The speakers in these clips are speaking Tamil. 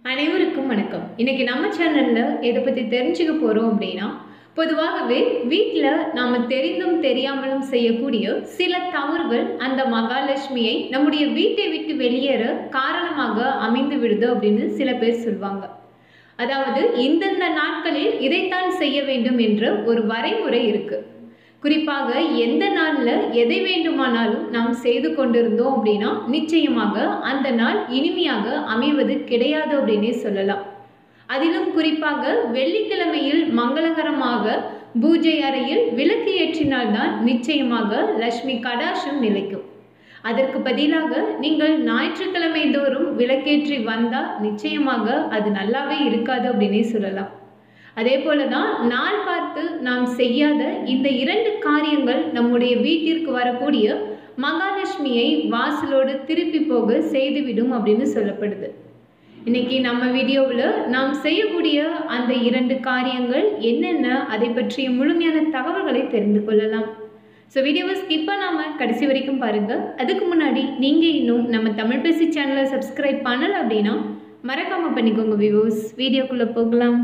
அனைவருக்கும் வணக்கம். இன்னைக்கு நம்ம சேனல்ல எதை பத்தி தெரிஞ்சுக்க போறோம் அப்படின்னா, பொதுவாகவே வீட்டில் நாம தெரிந்தும் தெரியாமலும் செய்யக்கூடிய சில தவறுகள் அந்த மகாலட்சுமியை நம்முடைய வீட்டை விட்டு வெளியேற காரணமாக அமைந்து விடுது அப்படின்னு சில பேர் சொல்வாங்க. அதாவது இந்தந்த நாட்களில் இதைத்தான் செய்ய வேண்டும் என்ற ஒரு வரைமுறை இருக்கு. குறிப்பாக எந்த நாளில் எதை வேண்டுமானாலும் நாம் செய்து கொண்டிருந்தோம் அப்படின்னா நிச்சயமாக அந்த நாள் இனிமையாக அமைவது கிடையாது அப்படின்னே சொல்லலாம். அதிலும் குறிப்பாக வெள்ளிக்கிழமையில் மங்களகரமாக பூஜை அறையில் விளக்கு ஏற்றினால்தான் நிச்சயமாக லட்சுமி கடாட்சம் நிலைக்கும். அதற்கு பதிலாக நீங்கள் ஞாயிற்றுக்கிழமை தோறும் விளக்கேற்றி வந்தால் நிச்சயமாக அது நல்லாவே இருக்காது அப்படின்னே சொல்லலாம். அதே போல தான் நாள் பார்த்து நாம் செய்யாத இந்த இரண்டு காரியங்கள் நம்முடைய வீட்டிற்கு வரக்கூடிய மகாலட்சுமியை வாசலோடு திருப்பி போக செய்துவிடும் அப்படின்னு சொல்லப்படுது. இன்னைக்கு நம்ம வீடியோவில் நாம் செய்யக்கூடிய அந்த இரண்டு காரியங்கள் என்னென்ன, அதை பற்றிய முழுமையான தகவல்களை தெரிந்து கொள்ளலாம். ஸோ வீடியோவை ஸ்கிப் பண்ணாமல் கடைசி வரைக்கும் பாருங்கள். அதுக்கு முன்னாடி நீங்கள் இன்னும் நம்ம தமிழ் பேசி சேனலை சப்ஸ்கிரைப் பண்ணலை அப்படின்னா மறக்காமல் பண்ணிக்கோங்க வியூவர்ஸ். வீடியோக்குள்ளே போகலாம்.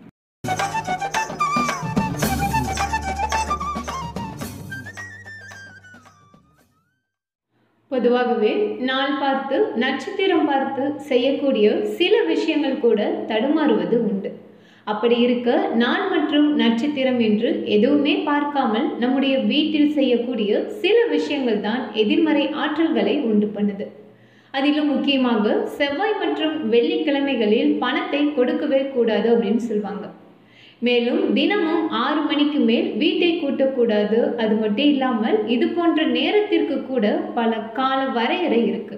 பொதுவாகவே நாள் பார்த்து நட்சத்திரம் பார்த்து செய்யக்கூடிய சில விஷயங்கள் கூட தடுமாறுவது உண்டு. அப்படி இருக்க நாள் மற்றும் நட்சத்திரம் என்று எதுவுமே பார்க்காமல் நம்முடைய வீட்டில் செய்யக்கூடிய சில விஷயங்கள் தான் எதிர்மறை ஆற்றல்களை உண்டு பண்ணுது. அதிலும் முக்கியமாக செவ்வாய் மற்றும் வெள்ளிக்கிழமைகளில் பணத்தை கொடுக்கவே கூடாது அப்படின்னு சொல்லுவாங்க. மேலும் தினமும் 6 மணிக்கு மேல் வீட்டை கூட்டக்கூடாது. அது மட்டும் இல்லாமல் இது போன்ற நேரத்திற்கு கூட பல கால வரையறை இருக்கு.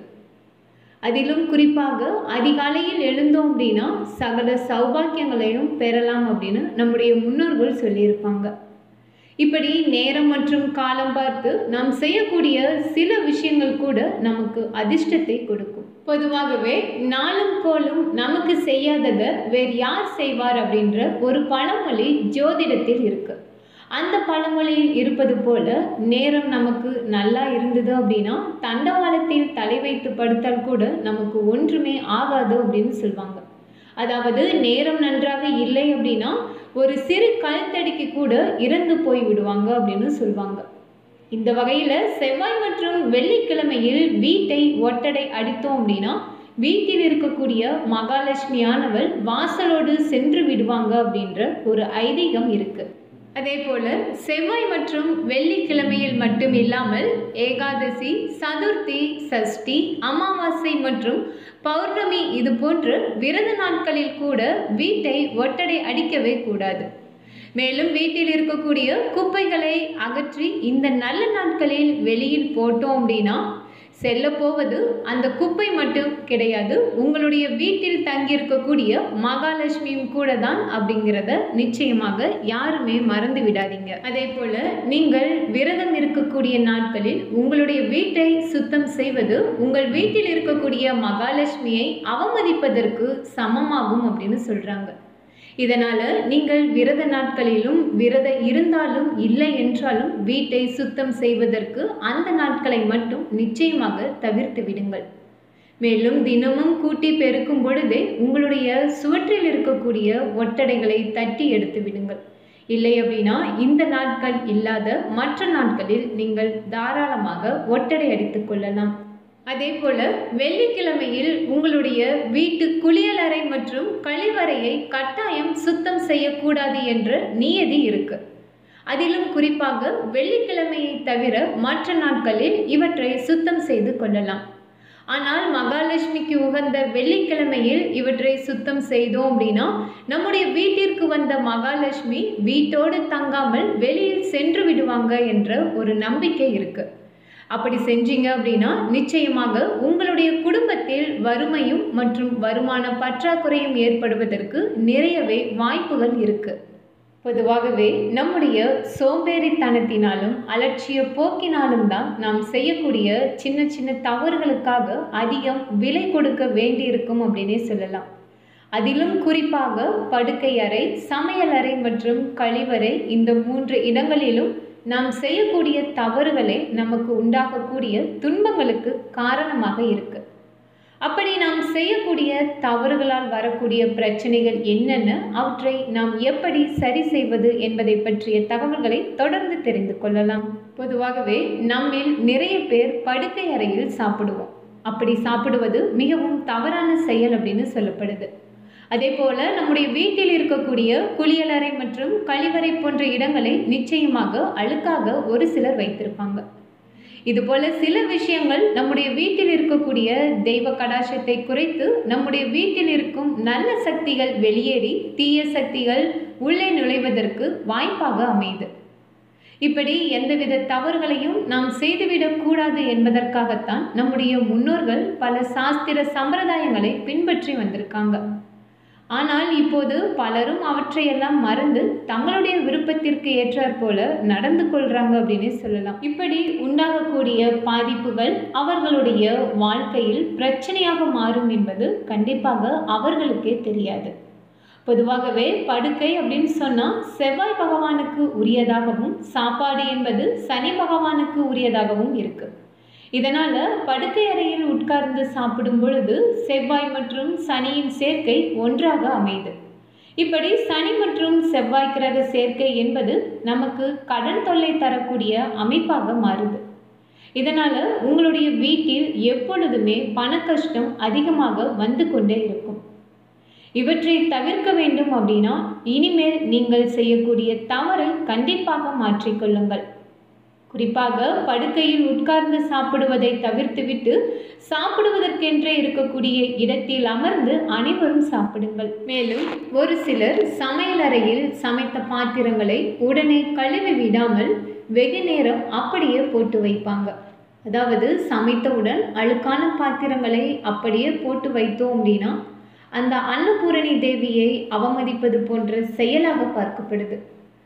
அதிலும் குறிப்பாக அதிகாலையில் எழுந்தோம் அப்படின்னா சகல சௌபாக்கியங்களையும் பெறலாம் அப்படின்னு நம்முடைய முன்னோர்கள் சொல்லியிருப்பாங்க. இப்படி நேரம் மற்றும் காலம் பார்த்து நாம் செய்யக்கூடிய சில விஷயங்கள் கூட நமக்கு அதிர்ஷ்டத்தை கொடுக்கும். பொதுவாகவே நாளும் கோலும் நமக்கு செய்யாததை வேறு யார் செய்வார் அப்படின்ற ஒரு பழமொழி ஜோதிடத்தில் இருக்கு. அந்த பழமொழியில் இருப்பது போல நேரம் நமக்கு நல்லா இருந்தது அப்படின்னா தண்டவாளத்தில் தலை வைத்து படுத்தால் கூட நமக்கு ஒன்றுமே ஆகாது அப்படின்னு சொல்லுவாங்க. அதாவது நேரம் நன்றாக இல்லை அப்படின்னா ஒரு சிறு கல் தடிக்கு கூட இறந்து போய் விடுவாங்க அப்படின்னு சொல்லுவாங்க. இந்த வகையில் செவ்வாய் மற்றும் வெள்ளிக்கிழமையில் வீட்டை ஒட்டடை அடித்தோம் அப்படின்னா வீட்டில் இருக்கக்கூடிய மகாலட்சுமியானவள் வாசலோடு சென்று விடுவாங்க அப்படின்ற ஒரு ஐதீகம் இருக்கு. அதே போல செவ்வாய் மற்றும் வெள்ளிக்கிழமையில் மட்டும் இல்லாமல் ஏகாதசி, சதுர்த்தி, சஷ்டி, அமாவாசை மற்றும் பௌர்ணமி இது போன்ற விரத நாட்களில் கூட வீட்டை ஒட்டடை அடிக்கவே கூடாது. மேலும் வீட்டில் இருக்கக்கூடிய குப்பைகளை அகற்றி இந்த நல்ல நாட்களில் வெளியில் போட்டோம் அப்படின்னா செல்ல போவது அந்த குப்பை மட்டும் கிடையாது, உங்களுடைய வீட்டில் தங்கியிருக்கக்கூடிய மகாலட்சுமியும் கூட தான் அப்படிங்கிறத நிச்சயமாக யாருமே மறந்து விடாதீங்க. அதே போல நீங்கள் விரதம் இருக்கக்கூடிய நாட்களில் உங்களுடைய வீட்டை சுத்தம் செய்வது உங்கள் வீட்டில் இருக்கக்கூடிய மகாலட்சுமியை அவமதிப்பதற்கு சமமாகும் அப்படின்னு சொல்றாங்க. இதனால நீங்கள் விரத நாட்களிலும் விரதம் இருந்தாலும் இல்லை என்றாலும் வீட்டை சுத்தம் செய்வதற்கு அந்த நாட்களை மட்டும் நிச்சயமாக தவிர்த்து விடுங்கள். மேலும் தினமும் கூட்டி பெருக்கும் பொழுதே உங்களுடைய சுவற்றில் இருக்கக்கூடிய ஒட்டடைகளை தட்டி எடுத்து விடுங்கள். இல்லை அப்படின்னா இந்த நாட்கள் இல்லாத மற்ற நாட்களில் நீங்கள் தாராளமாக ஒட்டடை அடித்துக் கொள்ளலாம். அதே போல வெள்ளிக்கிழமையில் உங்களுடைய வீட்டு குளியலறை மற்றும் கழிவறையை கட்டாயம் சுத்தம் செய்யக்கூடாது என்ற நியதி இருக்கு. அதிலும் குறிப்பாக வெள்ளிக்கிழமையை தவிர மற்ற நாட்களில் இவற்றை சுத்தம் செய்து கொள்ளலாம். ஆனால் மகாலட்சுமிக்கு உகந்த வெள்ளிக்கிழமையில் இவற்றை சுத்தம் செய்தோம் அப்படின்னா நம்முடைய வீட்டிற்கு வந்த மகாலட்சுமி வீட்டோடு தங்காமல் வெளியில் சென்று விடுவாங்க என்ற ஒரு நம்பிக்கை இருக்கு. அப்படி செஞ்சீங்க அப்படின்னா நிச்சயமாக உங்களுடைய குடும்பத்தில் வறுமையும் மற்றும் வருமான பற்றாக்குறையும் ஏற்படுவதற்கு நிறையவே வாய்ப்புகள் இருக்கு. பொதுவாகவே நம்முடைய சோம்பேறித்தனத்தினாலும் அலட்சிய போக்கினாலும் தான் நாம் செய்யக்கூடிய சின்ன சின்ன தவறுகளுக்காக அதிகம் விலை கொடுக்க வேண்டியிருக்கும் அப்படின்னே சொல்லலாம். அதிலும் குறிப்பாக படுக்கை அறை, சமையலறை மற்றும் கழிவறை இந்த 3 இடங்களிலும் நாம் செய்யக்கூடிய தவறுகளே நமக்கு உண்டாகக்கூடிய துன்பங்களுக்கு காரணமாக இருக்கு. அப்படி நாம் செய்யக்கூடிய தவறுகளால் வரக்கூடிய பிரச்சனைகள் என்னென்ன, அவற்றை நாம் எப்படி சரி செய்வது என்பதை பற்றிய தகவல்களை தொடர்ந்து தெரிந்து கொள்ளலாம். பொதுவாகவே நம்மில் நிறைய பேர் படுக்கை அறையில் சாப்பிடுவோம். அப்படி சாப்பிடுவது மிகவும் தவறான செயல் அப்படின்னு சொல்லப்படுது. அதே போல நம்முடைய வீட்டில் இருக்கக்கூடிய குளியலறை மற்றும் கழிவறை போன்ற இடங்களை நிச்சயமாக அழுக்காக ஒரு சிலர் வைத்திருப்பாங்க. இதுபோல சில விஷயங்கள் நம்முடைய வீட்டில் இருக்கக்கூடிய தெய்வ கடாட்சத்தை குறைத்து நம்முடைய வீட்டில் இருக்கும் நல்ல சக்திகள் வெளியேறி தீய சக்திகள் உள்ளே நுழைவதற்கு வாய்ப்பாக அமையுது. இப்படி எந்தவித தவறுகளையும் நாம் செய்துவிடக் கூடாது என்பதற்காகத்தான் நம்முடைய முன்னோர்கள் பல சாஸ்திர சம்பிரதாயங்களை பின்பற்றி வந்திருக்காங்க. ஆனால் இப்போது பலரும் அவற்றையெல்லாம் மறந்து தங்களுடைய விருப்பத்திற்கு ஏற்றாற் போல நடந்து கொள்றாங்க அப்படின்னு சொல்லலாம். இப்படி உண்டாகக்கூடிய பாதிப்புகள் அவர்களுடைய வாழ்க்கையில் பிரச்சனையாக மாறும் என்பது கண்டிப்பாக அவர்களுக்கே தெரியாது. பொதுவாகவே படுக்கை அப்படின்னு சொன்னால் செவ்வாய் பகவானுக்கு உரியதாகவும் சாப்பாடு என்பது சனி பகவானுக்கு உரியதாகவும் இருக்கு. இதனால் படுக்கை அறையில் உட்கார்ந்து சாப்பிடும் பொழுது செவ்வாய் மற்றும் சனியின் சேர்க்கை ஒன்றாக அமையுது. இப்படி சனி மற்றும் செவ்வாய் கிரக சேர்க்கை என்பது நமக்கு கடன் தொல்லை தரக்கூடிய அமைப்பாக மாறுது. இதனால் உங்களுடைய வீட்டில் எப்பொழுதுமே பண கஷ்டம் அதிகமாக வந்து கொண்டே இருக்கும். இவற்றை தவிர்க்க வேண்டும் அப்படின்னா இனிமேல் நீங்கள் செய்யக்கூடிய தவறை கண்டிப்பாக மாற்றிக்கொள்ளுங்கள். குறிப்பாக படுக்கையில் உட்கார்ந்து சாப்பிடுவதை தவிர்த்துவிட்டு சாப்பிடுவதற்கென்றே இருக்கக்கூடிய இடத்தில் அமர்ந்து அனைவரும் சாப்பிடுங்கள். மேலும் ஒரு சிலர் சமையலறையில் சமைத்த பாத்திரங்களை உடனே கழுவி விடாமல் வெகு நேரம் அப்படியே போட்டு வைப்பாங்க. அதாவது சமைத்தவுடன் அழுக்கான பாத்திரங்களை அப்படியே போட்டு வைத்தோம் அப்படின்னா அந்த அன்னபூரணி தேவியை அவமதிப்பது போன்ற செயலாக பார்க்கப்படுது.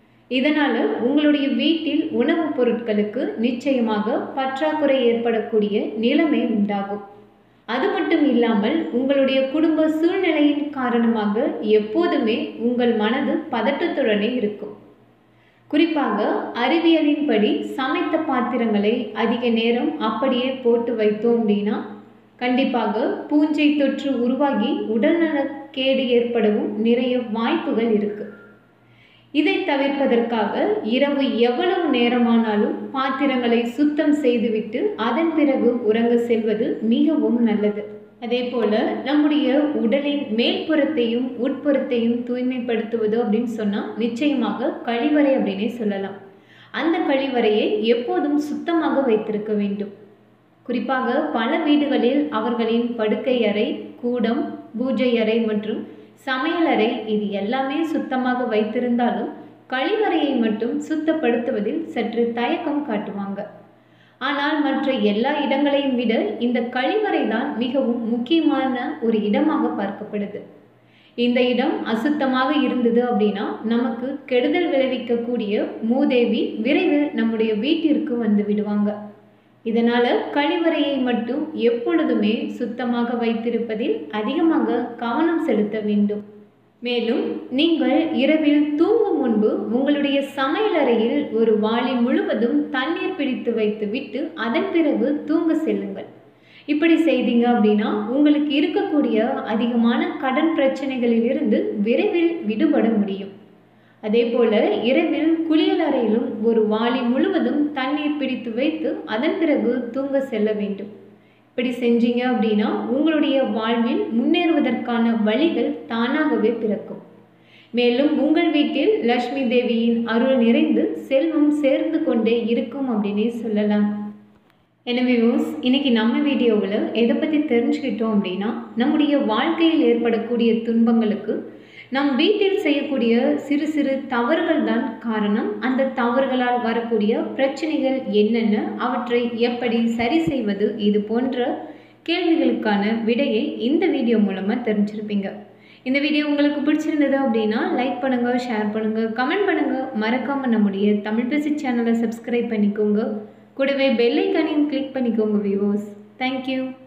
இதனால் உங்களுடைய வீட்டில் உணவுப் பொருட்களுக்கு நிச்சயமாக பற்றாக்குறை ஏற்படக்கூடிய நிலைமை உண்டாகும். அது மட்டும் இல்லாமல் உங்களுடைய குடும்ப சூழ்நிலையின் காரணமாக எப்போதுமே உங்கள் மனது பதட்டத்துடனே இருக்கும். குறிப்பாக அறிவியலின்படி சமைத்த பாத்திரங்களை அதிக நேரம் அப்படியே போட்டு வைத்தோம் அப்படின்னா கண்டிப்பாக பூஞ்சை தொற்று உருவாகி உடல்நலக்கேடு ஏற்படவும் நிறைய வாய்ப்புகள் இருக்கு. இதை தவிர்ப்பதற்காக இரவு எவ்வளவு நேரமானாலும் பாத்திரங்களை சுத்தம் செய்துவிட்டு அதன் பிறகு உறங்க செல்வது மிகவும் நல்லது. அதே போல நம்முடைய உடலின் மேல்புறத்தையும் உட்புறத்தையும் தூய்மைப்படுத்துவது அப்படின்னு சொன்னால் நிச்சயமாக கழிவறை அப்படின்னே சொல்லலாம். அந்த கழிவறையை எப்போதும் சுத்தமாக வைத்திருக்க வேண்டும். குறிப்பாக பல வீடுகளில் அவர்களின் படுக்கை அறை, கூடம், பூஜை அறை மற்றும் சமையலறை இது எல்லாமே சுத்தமாக வைத்திருந்தாலும் கழிவறையை மட்டும் சுத்தப்படுத்துவதில் சற்று தயக்கம் காட்டுவாங்க. ஆனால் மற்ற எல்லா இடங்களையும் விட இந்த கழிவறை தான் மிகவும் முக்கியமான ஒரு இடமாக பார்க்கப்படுது. இந்த இடம் அசுத்தமாக இருந்தது அப்படின்னா நமக்கு கெடுதல் விளைவிக்கக்கூடிய மூதேவி விரைவில் நம்முடைய வீட்டிற்கு வந்து விடுவாங்க. இதனால் கழிவறையை மட்டும் எப்பொழுதுமே சுத்தமாக வைத்திருப்பதில் அதிகமாக கவனம் செலுத்த வேண்டும். மேலும் நீங்கள் இரவில் தூங்கும் முன்பு உங்களுடைய சமையலறையில் ஒரு வாளி முழுவதும் தண்ணீர் பிடித்து வைத்து விட்டு அதன் பிறகு தூங்க செல்லுங்கள். இப்படி செய்தீங்க அப்படின்னா உங்களுக்கு இருக்கக்கூடிய அதிகமான கடன் பிரச்சனைகளிலிருந்து விரைவில் விடுபட முடியும். அதே போல இரவில் குளியலறையிலும் ஒரு வாளி முழுவதும் தண்ணீர் பிடித்து வைத்து அதன் பிறகு தூங்க செல்ல வேண்டும். இப்படி செஞ்சீங்க அப்படின்னா உங்களுடைய வாழ்வில் முன்னேறுவதற்கான வழிகள் தானாகவே பிறக்கும். மேலும் உங்கள் வீட்டில் லட்சுமி தேவியின் அருள் நிறைந்து செல்வம் சேர்ந்து கொண்டே இருக்கும் அப்படின்னே சொல்லலாம். எனவே இன்னைக்கு நம்ம வீடியோவில் எதை பற்றி தெரிஞ்சுக்கிட்டோம் அப்படின்னா நம்முடைய வாழ்க்கையில் ஏற்படக்கூடிய துன்பங்களுக்கு நம் வீட்டில் செய்யக்கூடிய சிறு சிறு தவறுகள் தான் காரணம். அந்த தவறுகளால் வரக்கூடிய பிரச்சனைகள் என்னென்ன, அவற்றை எப்படி சரி செய்வது, இது போன்ற கேள்விகளுக்கான விடையை இந்த வீடியோ மூலமாக தெரிஞ்சிருப்பீங்க. இந்த வீடியோ உங்களுக்கு பிடிச்சிருந்தது அப்படின்னா லைக் பண்ணுங்கள், ஷேர் பண்ணுங்கள், கமெண்ட் பண்ணுங்கள். மறக்காமல் நம்முடைய தமிழ் பேசி சேனலை சப்ஸ்கிரைப் பண்ணிக்கோங்க. கூடவே பெல் ஐக்கானையும் கிளிக் பண்ணிக்கோங்க வியூவர்ஸ். தேங்க்யூ.